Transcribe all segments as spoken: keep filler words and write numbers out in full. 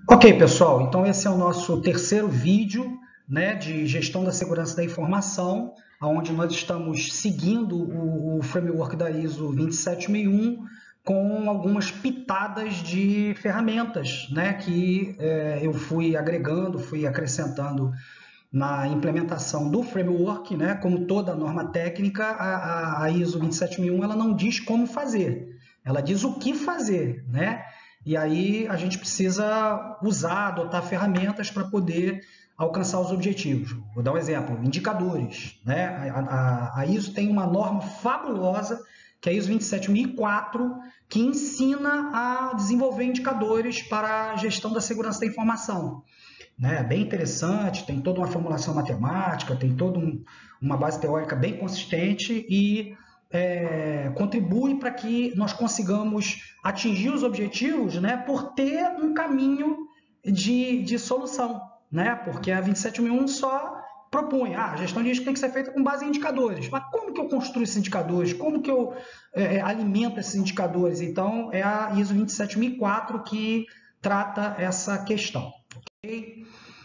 Ok, pessoal, então esse é o nosso terceiro vídeo, né, de gestão da segurança da informação, onde nós estamos seguindo o, o framework da I S O vinte e sete sessenta e um com algumas pitadas de ferramentas, né, que é, eu fui agregando, fui acrescentando na implementação do framework, né, como toda norma técnica, a, a I S O vinte e sete sessenta e um ela não diz como fazer, ela diz o que fazer, né? E aí a gente precisa usar, adotar ferramentas para poder alcançar os objetivos. Vou dar um exemplo, indicadores, né? A, a, a I S O tem uma norma fabulosa, que é a I S O vinte e sete mil e quatro, que ensina a desenvolver indicadores para a gestão da segurança da informação. Né? Bem interessante, tem toda uma formulação matemática, tem toda um, uma base teórica bem consistente e é, contribui para que nós consigamos atingir os objetivos, né, por ter um caminho de, de solução, né? Porque a vinte e sete mil e um só propõe, ah, a gestão de risco tem que ser feita com base em indicadores. Mas como que eu construo esses indicadores? Como que eu é, alimento esses indicadores? Então, é a I S O vinte e sete mil e quatro que trata essa questão. Okay?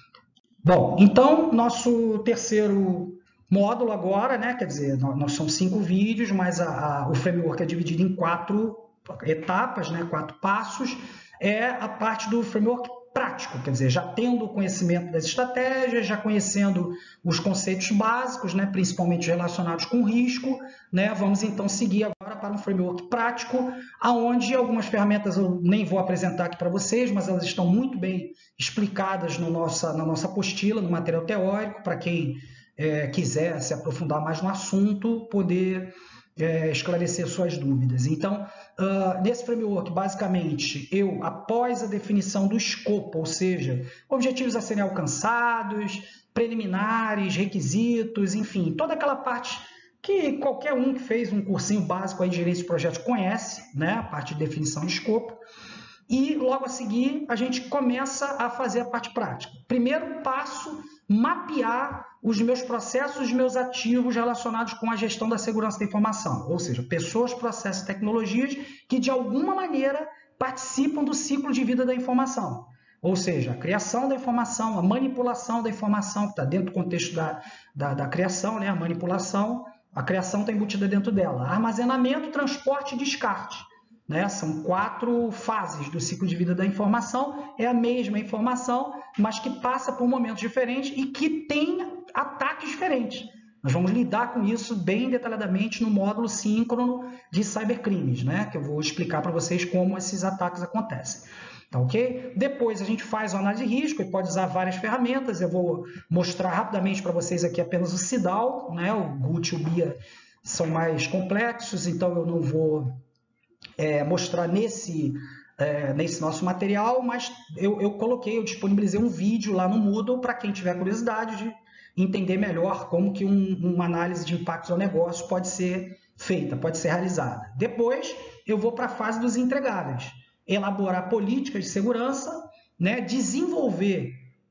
Bom, então, nosso terceiro módulo agora, né? Quer dizer, nós somos cinco vídeos, mas a, a, o framework é dividido em quatro etapas, né? Quatro passos. É a parte do framework prático, quer dizer, já tendo o conhecimento das estratégias, já conhecendo os conceitos básicos, né? Principalmente relacionados com risco, né? Vamos então seguir agora para um framework prático, aonde algumas ferramentas eu nem vou apresentar aqui para vocês, mas elas estão muito bem explicadas no nossa, na nossa apostila, no material teórico, para quem é, quiser se aprofundar mais no assunto, poder é, esclarecer suas dúvidas. Então, uh, nesse framework, basicamente, eu, após a definição do escopo, ou seja, objetivos a serem alcançados, preliminares, requisitos, enfim, toda aquela parte que qualquer um que fez um cursinho básico aí de gerência de projetos conhece, né, a parte de definição de escopo. E logo a seguir a gente começa a fazer a parte prática. Primeiro passo, mapear os meus processos, os meus ativos relacionados com a gestão da segurança da informação, ou seja, pessoas, processos e tecnologias que de alguma maneira participam do ciclo de vida da informação. Ou seja, a criação da informação, a manipulação da informação, que está dentro do contexto da, da, da criação, né? A manipulação, a criação está embutida dentro dela. Armazenamento, transporte e descarte. Né? São quatro fases do ciclo de vida da informação, é a mesma informação, mas que passa por momentos diferentes e que tem ataques diferentes. Nós vamos lidar com isso bem detalhadamente no módulo síncrono de cybercrimes, né? Que eu vou explicar para vocês como esses ataques acontecem. Tá, ok? Depois a gente faz a análise de risco e pode usar várias ferramentas. Eu vou mostrar rapidamente para vocês aqui apenas o CIDAL, né? O G U T e o B I A são mais complexos, então eu não vou É, mostrar nesse, é, nesse nosso material, mas eu, eu coloquei, eu disponibilizei um vídeo lá no Moodle para quem tiver curiosidade de entender melhor como que um, uma análise de impactos ao negócio pode ser feita, pode ser realizada. Depois eu vou para a fase dos entregáveis, elaborar políticas de segurança, né, desenvolver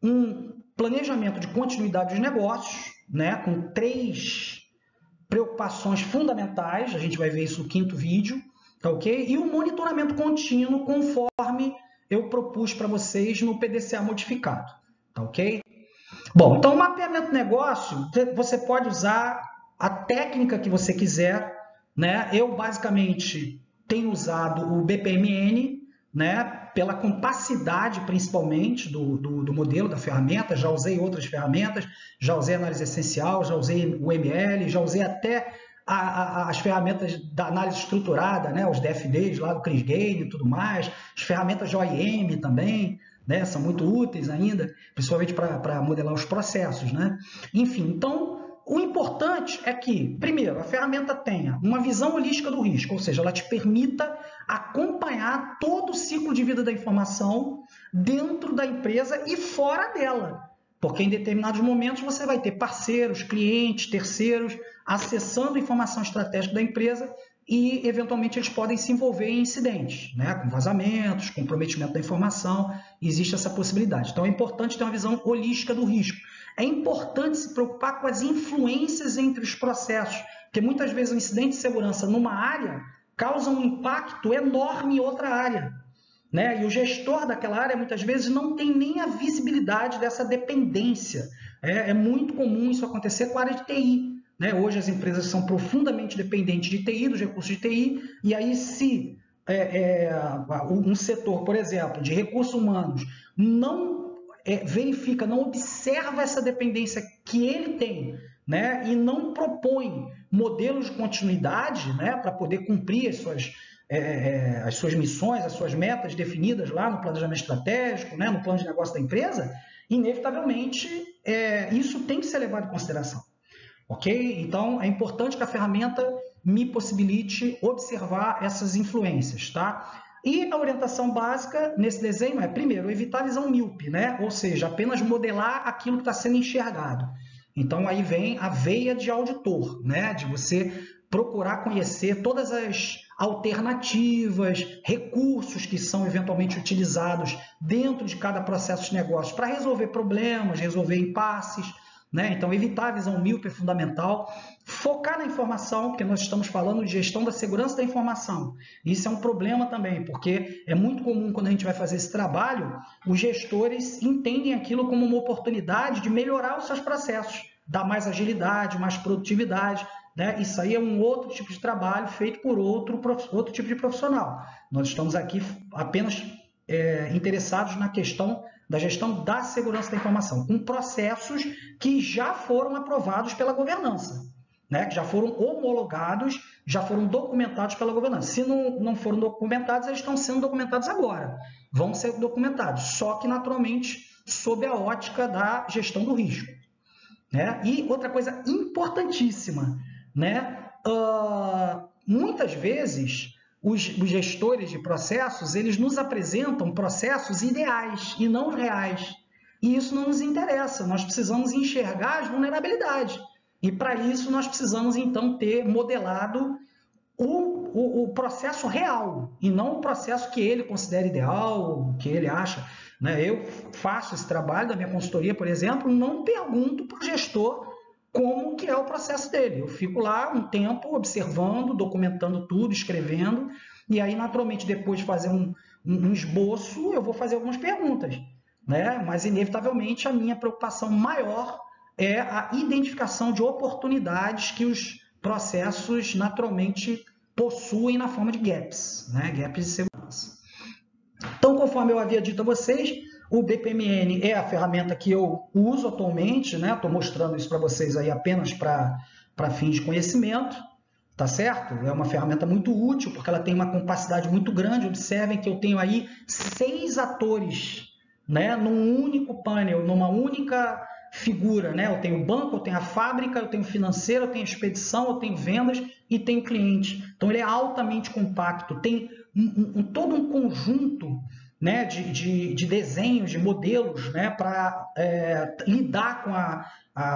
um planejamento de continuidade dos negócios, né, com três preocupações fundamentais, a gente vai ver isso no quinto vídeo, tá ok? E o monitoramento contínuo conforme eu propus para vocês no P D C A modificado, tá ok? Bom, então o mapeamento do negócio, você pode usar a técnica que você quiser, né? Eu basicamente tenho usado o B P M N, né? Pela capacidade principalmente do, do, do modelo, da ferramenta, já usei outras ferramentas, já usei análise essencial, já usei o M L, já usei até A, a, as ferramentas da análise estruturada, né, os D F Ds lá do Chris Gaine e tudo mais, as ferramentas de O I M também, né, são muito úteis ainda, principalmente para modelar os processos, né? Enfim, então, o importante é que, primeiro, a ferramenta tenha uma visão holística do risco, ou seja, ela te permita acompanhar todo o ciclo de vida da informação dentro da empresa e fora dela. Porque em determinados momentos você vai ter parceiros, clientes, terceiros, acessando a informação estratégica da empresa e, eventualmente, eles podem se envolver em incidentes, né? Com vazamentos, comprometimento da informação, existe essa possibilidade. Então, é importante ter uma visão holística do risco. É importante se preocupar com as influências entre os processos, porque muitas vezes um incidente de segurança numa área causa um impacto enorme em outra área. né? E o gestor daquela área, muitas vezes, não tem nem a visibilidade dessa dependência. É, é muito comum isso acontecer com a área de T I. Né? Hoje as empresas são profundamente dependentes de T I, dos recursos de T I, e aí se é, é, um setor, por exemplo, de recursos humanos, não é, verifica, não observa essa dependência que ele tem, né? E não propõe modelos de continuidade, né, para poder cumprir as suas, é, as suas missões, as suas metas definidas lá no planejamento estratégico, né, no plano de negócio da empresa, inevitavelmente é, isso tem que ser levado em consideração. Ok? Então, é importante que a ferramenta me possibilite observar essas influências, tá? E a orientação básica nesse desenho é, primeiro, evitar a visão míope, né? Ou seja, apenas modelar aquilo que está sendo enxergado. Então, aí vem a veia de auditor, né? De você procurar conhecer todas as alternativas, recursos que são eventualmente utilizados dentro de cada processo de negócio para resolver problemas, resolver impasses, né? Então, evitar a visão míope é fundamental. Focar na informação, porque nós estamos falando de gestão da segurança da informação. Isso é um problema também, porque é muito comum quando a gente vai fazer esse trabalho, os gestores entendem aquilo como uma oportunidade de melhorar os seus processos, dar mais agilidade, mais produtividade, né? Isso aí é um outro tipo de trabalho feito por outro, outro tipo de profissional. Nós estamos aqui apenas é, interessados na questão da gestão da segurança da informação, com processos que já foram aprovados pela governança, né? Que já foram homologados, já foram documentados pela governança. Se não, não foram documentados, eles estão sendo documentados agora. Vão ser documentados, só que naturalmente sob a ótica da gestão do risco. Né? E outra coisa importantíssima, né? Uh, muitas vezes os, os gestores de processos, eles nos apresentam processos ideais e não reais. E isso não nos interessa, nós precisamos enxergar as vulnerabilidades. E para isso nós precisamos então ter modelado o, o, o processo real e não o processo que ele considera ideal, que ele acha. Né? Eu faço esse trabalho da minha consultoria, por exemplo, não pergunto para o gestor como que é o processo dele. Eu fico lá um tempo observando, documentando tudo, escrevendo, e aí, naturalmente, depois de fazer um, um, um esboço, eu vou fazer algumas perguntas. Né? Mas, inevitavelmente, a minha preocupação maior é a identificação de oportunidades que os processos, naturalmente, possuem na forma de gaps, né? Gaps de segurança. Então, conforme eu havia dito a vocês, o B P M N é a ferramenta que eu uso atualmente, né? Estou mostrando isso para vocês aí apenas para fins de conhecimento, tá certo? É uma ferramenta muito útil, porque ela tem uma capacidade muito grande. Observem que eu tenho aí seis atores, né? Num único painel, numa única figura, né? Eu tenho o banco, eu tenho a fábrica, eu tenho o financeiro, eu tenho a expedição, eu tenho vendas e tenho o cliente. Então, ele é altamente compacto, tem um, um, todo um conjunto, né, de, de, de desenhos, de modelos, né, para é, lidar com a,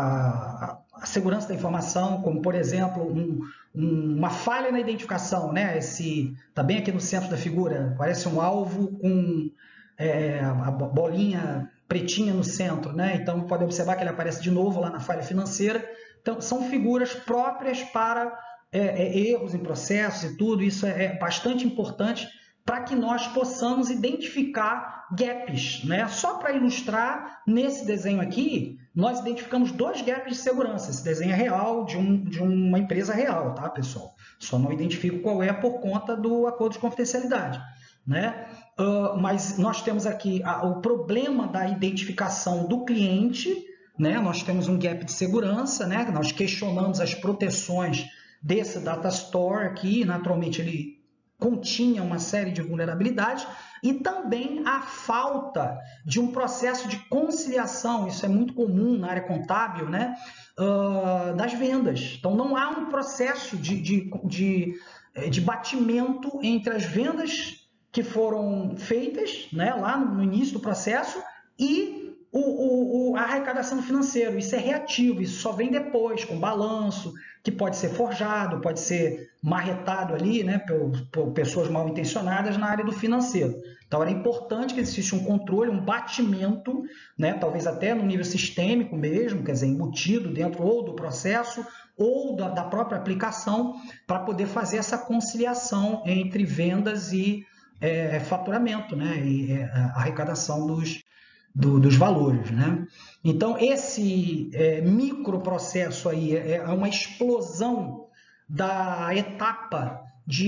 a, a segurança da informação, como, por exemplo, um, um, uma falha na identificação. Né? Esse está bem aqui no centro da figura, parece um alvo com é, a bolinha pretinha no centro. Né? Então, pode observar que ele aparece de novo lá na falha financeira. Então, são figuras próprias para é, é, erros em processos e tudo. Isso é, é bastante importante para que nós possamos identificar gaps. Né? Só para ilustrar, nesse desenho aqui, nós identificamos dois gaps de segurança. Esse desenho é real, de, um, de uma empresa real, tá, pessoal? Só não identifico qual é por conta do acordo de confidencialidade. Né? Uh, mas nós temos aqui a, o problema da identificação do cliente, né? Nós temos um gap de segurança, né? Nós questionamos as proteções desse data store aqui, naturalmente ele continha uma série de vulnerabilidades, e também a falta de um processo de conciliação, isso é muito comum na área contábil, né? Uh, das vendas. Então, não há um processo de, de, de, de batimento entre as vendas que foram feitas, né, lá no início do processo e o, o, a arrecadação do financeiro. Isso é reativo, isso só vem depois, com balanço, que pode ser forjado, pode ser marretado ali, né, por, por pessoas mal intencionadas na área do financeiro. Então, era importante que existisse um controle, um batimento, né, talvez até no nível sistêmico mesmo, quer dizer, embutido dentro ou do processo ou da, da própria aplicação, para poder fazer essa conciliação entre vendas e é, faturamento, né? E é, a arrecadação dos, do, dos valores, né? Então, esse é, microprocesso aí é, é uma explosão da etapa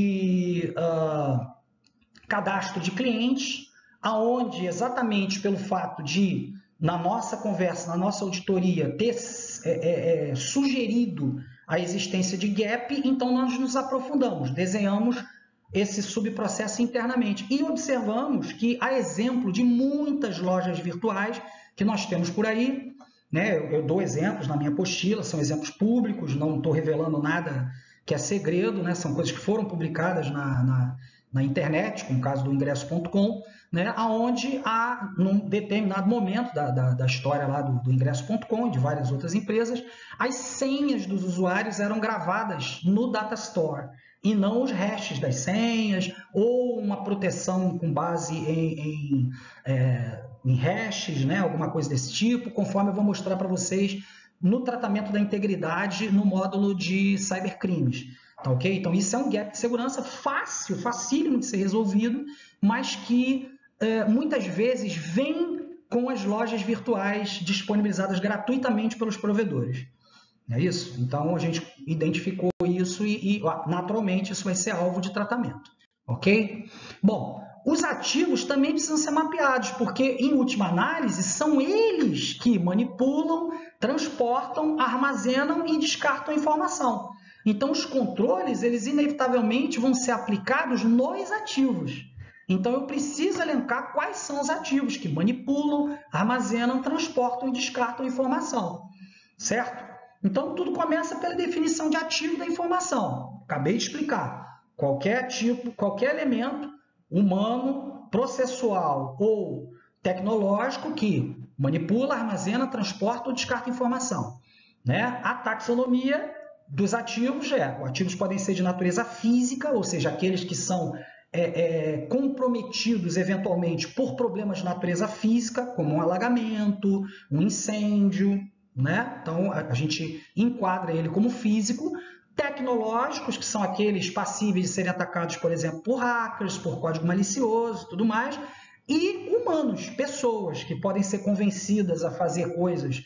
de uh, cadastro de clientes, aonde exatamente pelo fato de, na nossa conversa, na nossa auditoria, ter é, é, é, sugerido a existência de gap, então nós nos aprofundamos, desenhamos esse subprocesso internamente e observamos que, a exemplo de muitas lojas virtuais que nós temos por aí, né, eu, eu dou exemplos na minha apostila, são exemplos públicos, não estou revelando nada que é segredo, né, são coisas que foram publicadas na, na, na internet, como o caso do ingresso ponto com, né, onde há, num determinado momento da, da, da história lá do, do ingresso ponto com e de várias outras empresas, as senhas dos usuários eram gravadas no data store e não os hashes das senhas ou uma proteção com base em, em, é, em hashes, né, alguma coisa desse tipo, conforme eu vou mostrar para vocês no tratamento da integridade no módulo de cybercrimes. Tá, ok? Então, isso é um gap de segurança fácil, facílimo de ser resolvido, mas que é, muitas vezes vem com as lojas virtuais disponibilizadas gratuitamente pelos provedores. Não é isso? Então, a gente identificou isso e, e, naturalmente, isso vai ser alvo de tratamento. Ok? Bom, os ativos também precisam ser mapeados, porque, em última análise, são eles que manipulam, transportam, armazenam e descartam a informação. Então, os controles, eles inevitavelmente vão ser aplicados nos ativos. Então, eu preciso elencar quais são os ativos que manipulam, armazenam, transportam e descartam a informação. Certo? Então, tudo começa pela definição de ativo da informação. Acabei de explicar. Qualquer tipo, qualquer elemento humano, processual ou tecnológico que manipula, armazena, transporta ou descarta informação. Né? A taxonomia dos ativos é, os ativos podem ser de natureza física, ou seja, aqueles que são é, é, comprometidos eventualmente por problemas de natureza física, como um alagamento, um incêndio, né? Então, a gente enquadra ele como físico. Tecnológicos, que são aqueles passíveis de serem atacados, por exemplo, por hackers, por código malicioso, tudo mais. E humanos, pessoas que podem ser convencidas a fazer coisas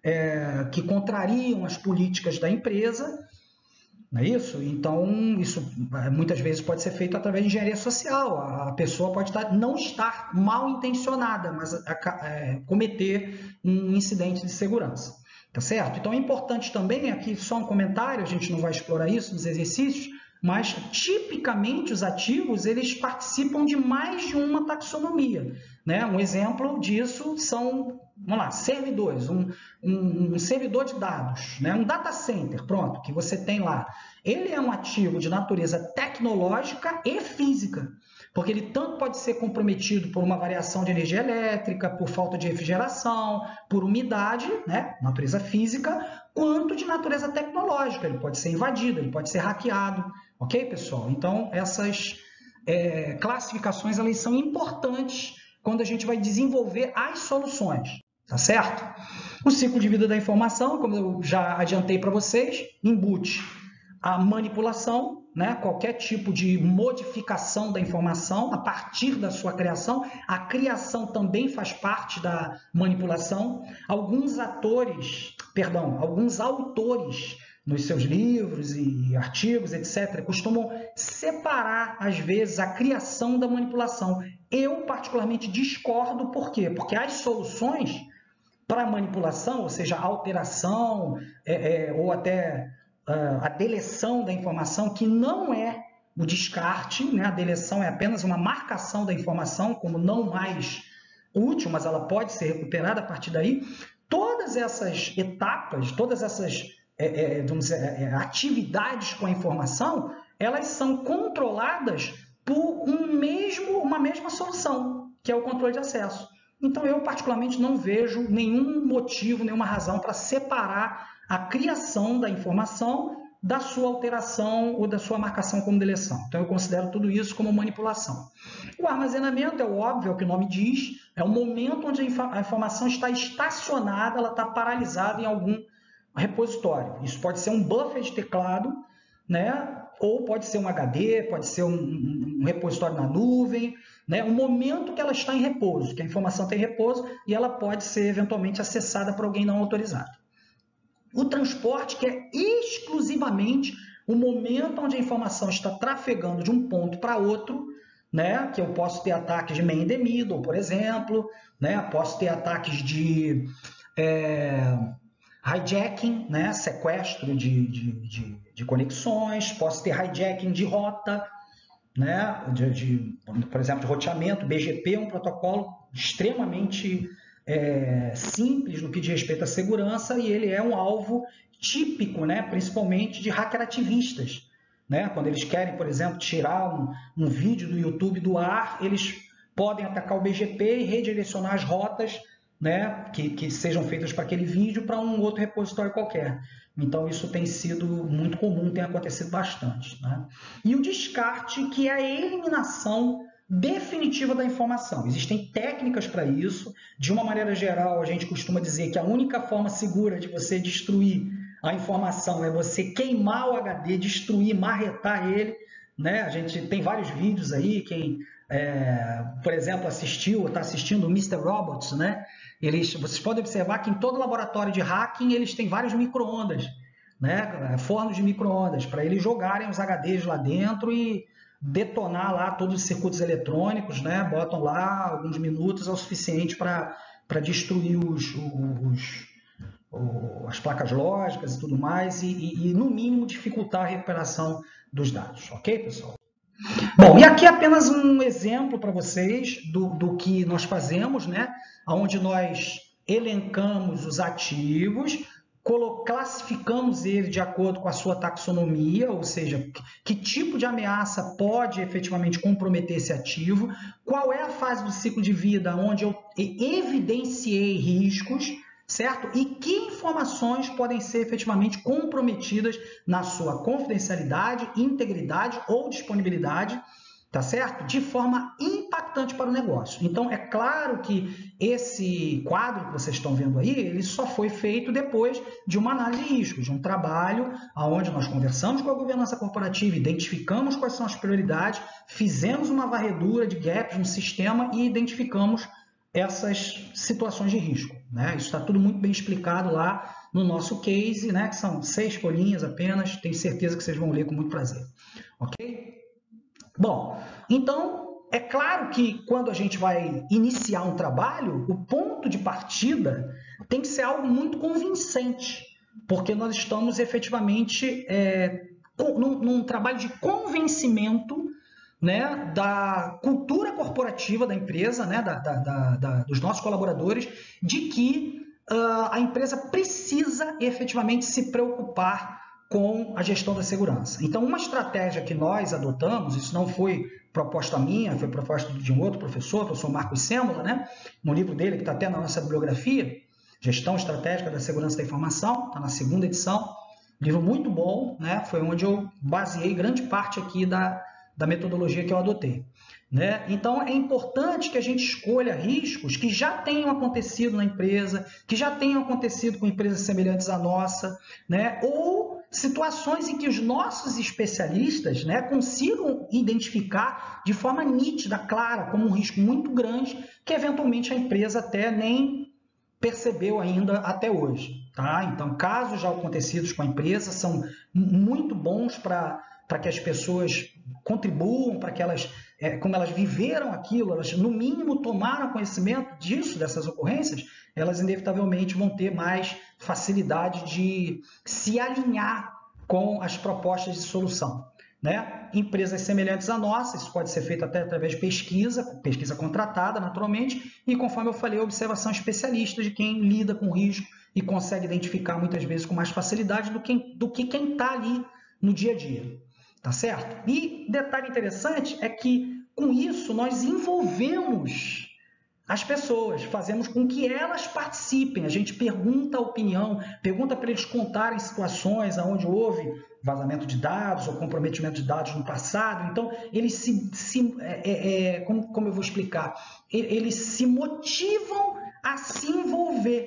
é, que contrariam as políticas da empresa, não é isso? Então, isso muitas vezes pode ser feito através de engenharia social. A pessoa pode estar, não estar mal intencionada, mas é, cometer um incidente de segurança. Tá certo? Então, é importante também, aqui só um comentário, a gente não vai explorar isso nos exercícios, mas tipicamente os ativos, eles participam de mais de uma taxonomia. Né? Um exemplo disso são, vamos lá, servidores, um, um, um servidor de dados, né? Um data center, pronto, que você tem lá. Ele é um ativo de natureza tecnológica e física, porque ele tanto pode ser comprometido por uma variação de energia elétrica, por falta de refrigeração, por umidade, né? Natureza física, quanto de natureza tecnológica. Ele pode ser invadido, ele pode ser hackeado, ok, pessoal? Então, essas é, classificações elas são importantes quando a gente vai desenvolver as soluções, tá certo? O ciclo de vida da informação, como eu já adiantei para vocês, embute a manipulação, né? Qualquer tipo de modificação da informação a partir da sua criação. A criação também faz parte da manipulação. Alguns atores, perdão, alguns autores nos seus livros e artigos, etcétera, costumam separar, às vezes, a criação da manipulação. Eu, particularmente, discordo. Por quê? Porque as soluções para manipulação, ou seja, alteração é, é, ou até uh, a deleção da informação, que não é o descarte, né? A deleção é apenas uma marcação da informação como não mais útil, mas ela pode ser recuperada a partir daí. Todas essas etapas, todas essas é, é, vamos dizer, é, atividades com a informação, elas são controladas por um mesmo, uma mesma solução, que é o controle de acesso. Então, eu particularmente não vejo nenhum motivo, nenhuma razão para separar a criação da informação da sua alteração ou da sua marcação como deleção. Então, eu considero tudo isso como manipulação. O armazenamento é o óbvio, é o que o nome diz, é o momento onde a informação está estacionada, ela está paralisada em algum repositório. Isso pode ser um buffer de teclado, né? ou pode ser um H D, pode ser um, um, um repositório na nuvem, né? O momento que ela está em repouso, que a informação está em repouso e ela pode ser eventualmente acessada por alguém não autorizado. O transporte, que é exclusivamente o momento onde a informação está trafegando de um ponto para outro, né? Que eu posso ter ataques de man in the middle, por exemplo, né? Posso ter ataques de é, hijacking, né? Sequestro de, de, de, de conexões, posso ter hijacking de rota, né? De, de, por exemplo, de roteamento. B G P é um protocolo extremamente é, simples no que diz respeito à segurança e ele é um alvo típico, né? Principalmente de hacker ativistas. Né? Quando eles querem, por exemplo, tirar um, um vídeo do YouTube do ar, eles podem atacar o B G P e redirecionar as rotas, né, que, que sejam feitas para aquele vídeo para um outro repositório qualquer. Então, isso tem sido muito comum, tem acontecido bastante. Né? E o descarte, que é a eliminação definitiva da informação. Existem técnicas para isso. De uma maneira geral, a gente costuma dizer que a única forma segura de você destruir a informação é você queimar o H D, destruir, marretar ele. Né? A gente tem vários vídeos aí, quem, é, por exemplo, assistiu ou está assistindo o mister Robots, né? Eles, vocês podem observar que em todo laboratório de hacking eles têm vários micro-ondas, né? Fornos de micro-ondas, para eles jogarem os H Ds lá dentro e detonar lá todos os circuitos eletrônicos, né? Botam lá alguns minutos, é o suficiente para destruir os, os, as placas lógicas e tudo mais e, e, e, no mínimo, dificultar a recuperação dos dados. Ok, pessoal? Bom, e aqui apenas um exemplo para vocês do, do que nós fazemos, né? Onde nós elencamos os ativos, classificamos ele de acordo com a sua taxonomia, ou seja, que tipo de ameaça pode efetivamente comprometer esse ativo, qual é a fase do ciclo de vida onde eu evidenciei riscos, certo? E que informações podem ser efetivamente comprometidas na sua confidencialidade, integridade ou disponibilidade, tá certo? De forma impactante para o negócio. Então, é claro que esse quadro que vocês estão vendo aí, ele só foi feito depois de uma análise de riscos, de um trabalho onde nós conversamos com a governança corporativa, identificamos quais são as prioridades, fizemos uma varredura de gaps no sistema e identificamos essas situações de risco. Né? Isso está tudo muito bem explicado lá no nosso case, né? Que são seis folhinhas apenas, tenho certeza que vocês vão ler com muito prazer. Ok? Bom, então, é claro que quando a gente vai iniciar um trabalho, o ponto de partida tem que ser algo muito convincente, porque nós estamos efetivamente é, num, num trabalho de convencimento, né, da cultura corporativa da empresa, né, da, da, da, dos nossos colaboradores, de que uh, a empresa precisa efetivamente se preocupar com a gestão da segurança. Então, uma estratégia que nós adotamos, isso não foi proposta minha, foi proposta de um outro professor, o professor Marcos Sêmola, né, no livro dele, que está até na nossa bibliografia, Gestão Estratégica da Segurança da Informação, está na segunda edição, livro muito bom, né, foi onde eu baseei grande parte aqui da, da metodologia que eu adotei. Né? Então, é importante que a gente escolha riscos que já tenham acontecido na empresa, que já tenham acontecido com empresas semelhantes à nossa, né? Ou situações em que os nossos especialistas, né, consigam identificar de forma nítida, clara, como um risco muito grande, que eventualmente a empresa até nem percebeu ainda até hoje. Tá? Então, casos já acontecidos com a empresa são muito bons para para que as pessoas contribuam, para que elas, é, como elas viveram aquilo, elas no mínimo tomaram conhecimento disso, dessas ocorrências, elas inevitavelmente vão ter mais facilidade de se alinhar com as propostas de solução. Né? Empresas semelhantes à nossa, isso pode ser feito até através de pesquisa, pesquisa contratada naturalmente, e conforme eu falei, observação especialista de quem lida com risco e consegue identificar muitas vezes com mais facilidade do que, do que quem está ali no dia a dia. Tá certo? E detalhe interessante é que com isso nós envolvemos as pessoas, fazemos com que elas participem, a gente pergunta a opinião, pergunta para eles contarem situações onde houve vazamento de dados ou comprometimento de dados no passado, então eles se, se é, é, como, como eu vou explicar, eles se motivam a se envolver,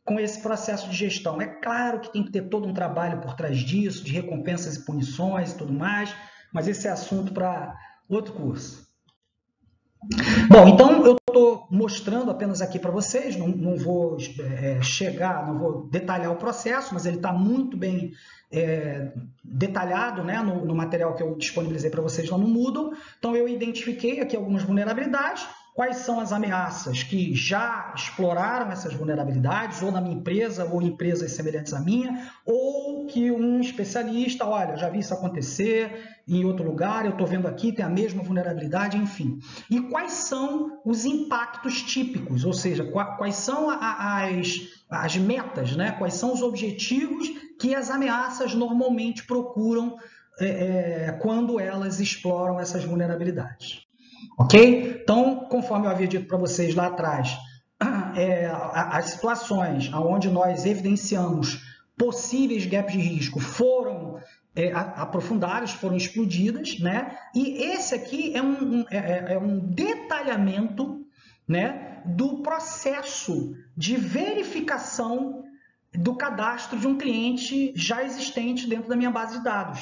com esse processo de gestão? É claro que tem que ter todo um trabalho por trás disso, de recompensas e punições e tudo mais, mas esse é assunto para outro curso. Bom, então eu estou mostrando apenas aqui para vocês, não, não vou é, chegar, não vou detalhar o processo, mas ele está muito bem é, detalhado, né, no, no material que eu disponibilizei para vocês lá no Moodle. Então eu identifiquei aqui algumas vulnerabilidades, quais são as ameaças que já exploraram essas vulnerabilidades, ou na minha empresa, ou em empresas semelhantes à minha, ou que um especialista, olha, já vi isso acontecer em outro lugar, eu estou vendo aqui, tem a mesma vulnerabilidade, enfim. E quais são os impactos típicos, ou seja, quais são as, as metas, né? Quais são os objetivos que as ameaças normalmente procuram é, é, quando elas exploram essas vulnerabilidades. Ok? Então, conforme eu havia dito para vocês lá atrás, é, as situações onde nós evidenciamos possíveis gaps de risco foram é, aprofundadas, foram explodidas, né? E esse aqui é um, é, é um detalhamento, né, do processo de verificação do cadastro de um cliente já existente dentro da minha base de dados.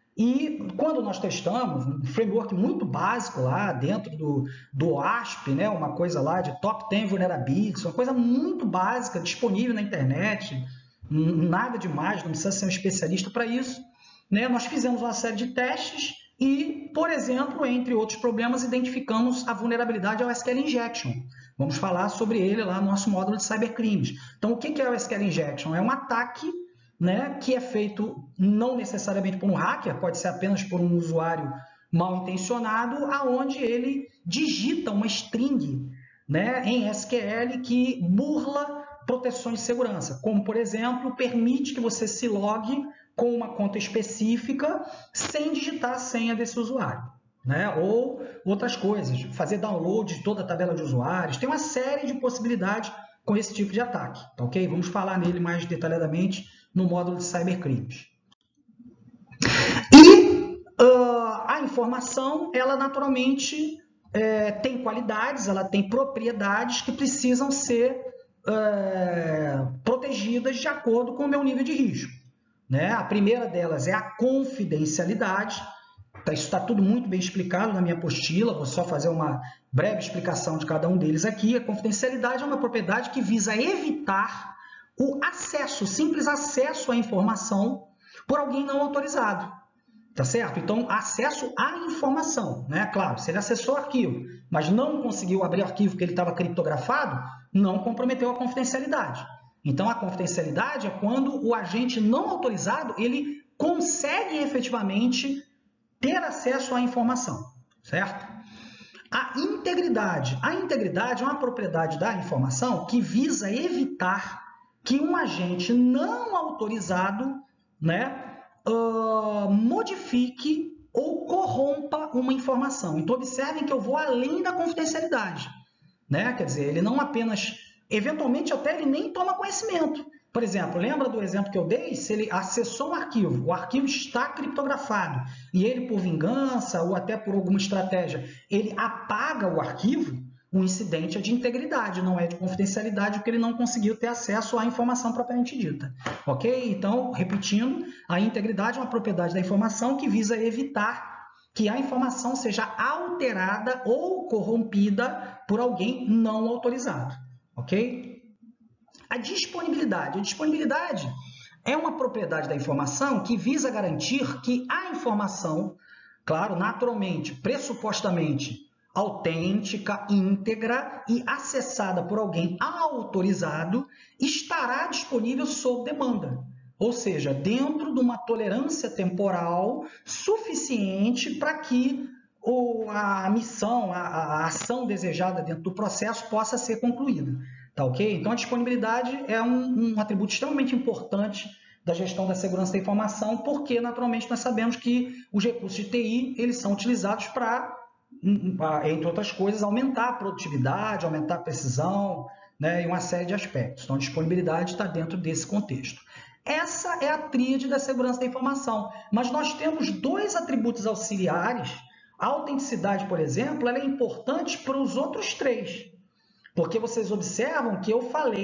E quando nós testamos, um framework muito básico lá dentro do, do A S P, né, uma coisa lá de top dez vulnerabilities, uma coisa muito básica, disponível na internet, nada demais, não precisa ser um especialista para isso, né? Nós fizemos uma série de testes e, por exemplo, entre outros problemas, identificamos a vulnerabilidade ao S Q L Injection. Vamos falar sobre ele lá no nosso módulo de cybercrimes. Então, o que é o S Q L Injection? É um ataque, né, que é feito não necessariamente por um hacker, pode ser apenas por um usuário mal intencionado, aonde ele digita uma string, né, em S Q L que burla proteções de segurança, como, por exemplo, permite que você se logue com uma conta específica sem digitar a senha desse usuário, né? Ou outras coisas, fazer download de toda a tabela de usuários, tem uma série de possibilidades com esse tipo de ataque, tá ok? Vamos falar nele mais detalhadamente no módulo de cybercrimes. E uh, a informação, ela naturalmente é, tem qualidades, ela tem propriedades que precisam ser é, protegidas de acordo com o meu nível de risco, né? A primeira delas é a confidencialidade. Isso está tudo muito bem explicado na minha apostila, vou só fazer uma breve explicação de cada um deles aqui. A confidencialidade é uma propriedade que visa evitar o acesso, o simples acesso à informação por alguém não autorizado, tá certo? Então, acesso à informação, né? Claro, se ele acessou o arquivo, mas não conseguiu abrir o arquivo porque ele estava criptografado, não comprometeu a confidencialidade. Então, a confidencialidade é quando o agente não autorizado, ele consegue efetivamente ter acesso à informação, certo? A integridade. A integridade é uma propriedade da informação que visa evitar que um agente não autorizado, né, uh, modifique ou corrompa uma informação. Então, observem que eu vou além da confidencialidade, né? Quer dizer, ele não apenas, eventualmente até ele nem toma conhecimento. Por exemplo, lembra do exemplo que eu dei? Se ele acessou um arquivo, o arquivo está criptografado e ele, por vingança ou até por alguma estratégia, ele apaga o arquivo, o incidente é de integridade, não é de confidencialidade, porque ele não conseguiu ter acesso à informação propriamente dita. Ok? Então, repetindo, a integridade é uma propriedade da informação que visa evitar que a informação seja alterada ou corrompida por alguém não autorizado. Ok? A disponibilidade. A disponibilidade é uma propriedade da informação que visa garantir que a informação, claro, naturalmente, pressupostamente, autêntica, íntegra e acessada por alguém autorizado, estará disponível sob demanda. Ou seja, dentro de uma tolerância temporal suficiente para que a missão, a, a ação desejada dentro do processo possa ser concluída. Tá ok? Então, a disponibilidade é um, um atributo extremamente importante da gestão da segurança da informação, porque, naturalmente, nós sabemos que os recursos de T I eles são utilizados para, entre outras coisas, aumentar a produtividade, aumentar a precisão, né, e uma série de aspectos. Então, a disponibilidade está dentro desse contexto. Essa é a tríade da segurança da informação. Mas nós temos dois atributos auxiliares. A autenticidade, por exemplo, ela é importante para os outros três. Porque vocês observam que eu falei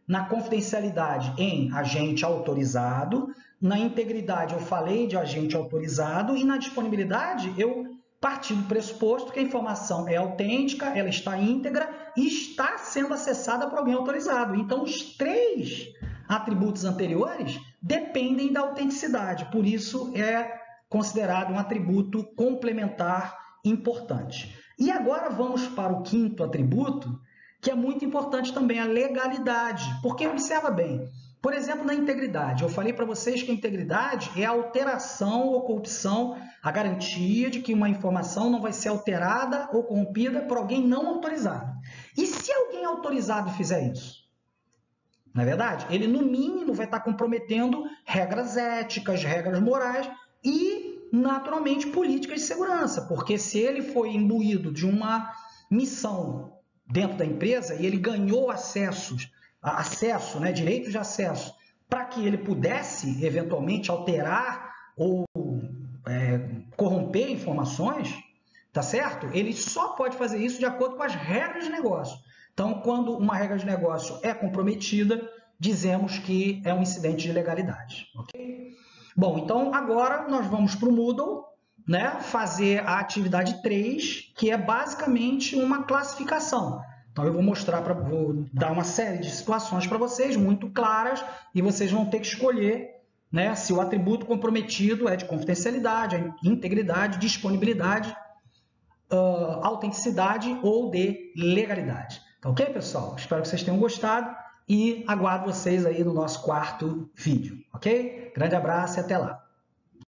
na confidencialidade em agente autorizado, na integridade eu falei de agente autorizado e na disponibilidade eu parti do pressuposto que a informação é autêntica, ela está íntegra e está sendo acessada por alguém autorizado. Então, os três atributos anteriores dependem da autenticidade, por isso é considerado um atributo complementar importante. E agora vamos para o quinto atributo, que é muito importante também, a legalidade. Porque, observa bem, por exemplo, na integridade, eu falei para vocês que a integridade é a alteração ou corrupção, a garantia de que uma informação não vai ser alterada ou corrompida por alguém não autorizado. E se alguém autorizado fizer isso? Não é verdade? Ele, no mínimo, vai estar comprometendo regras éticas, regras morais e, naturalmente, políticas de segurança. Porque se ele foi imbuído de uma missão dentro da empresa e ele ganhou acessos, acesso, né, direitos de acesso, para que ele pudesse, eventualmente, alterar ou é, corromper informações, tá certo? Ele só pode fazer isso de acordo com as regras de negócio. Então, quando uma regra de negócio é comprometida, dizemos que é um incidente de legalidade. Ok? Bom, então agora nós vamos para o Moodle, né, fazer a atividade três, que é basicamente uma classificação. Então eu vou mostrar, pra, vou dar uma série de situações para vocês, muito claras, e vocês vão ter que escolher, né, se o atributo comprometido é de confidencialidade, integridade, disponibilidade, uh, autenticidade ou de legalidade. Tá ok, pessoal? Espero que vocês tenham gostado e aguardo vocês aí no nosso quarto vídeo, ok? Grande abraço e até lá!